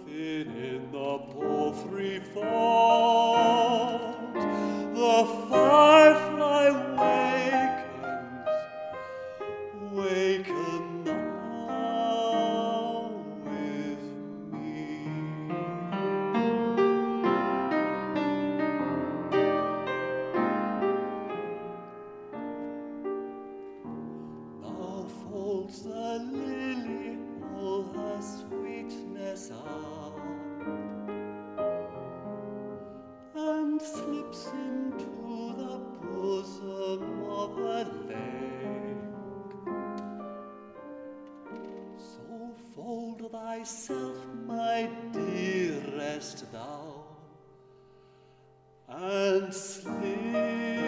in the paltry font, the firefly wakens, waken now with me. Now folds the lily all her sweetness out, and slips into the bosom of a lake. So fold thyself, my dearest thou, and sleep.